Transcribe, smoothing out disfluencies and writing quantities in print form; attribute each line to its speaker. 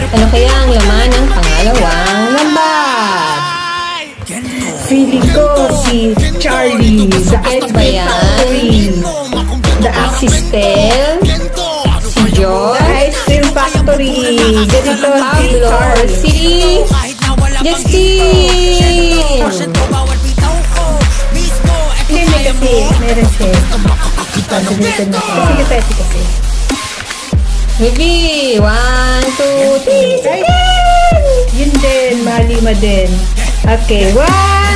Speaker 1: Ano kaya ang laman ng pangalawang lambat?
Speaker 2: Feeling ko si Charlie, the Ice
Speaker 1: ba
Speaker 2: Cream
Speaker 1: yan?
Speaker 2: Factory. The
Speaker 1: Stel, si John,
Speaker 2: Ice Cream Factory. Ganito si
Speaker 1: Pablo,
Speaker 2: Charlie.
Speaker 1: si Justin.
Speaker 2: Hindi, may kasi. Meron siya. Sasagutin na siya. Sige, pwede kasi.
Speaker 1: Baby, 1, 2, 3.
Speaker 2: Ay, yun din. Malima din. Okay, 1,